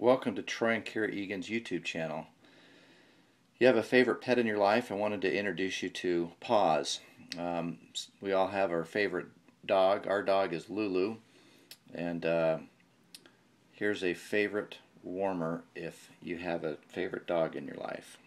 Welcome to Troy and Kara Egan's YouTube channel. You have a favorite pet in your life? I wanted to introduce you to Paws. We all have our favorite dog. Our dog is Lulu, and here's a favorite warmer if you have a favorite dog in your life.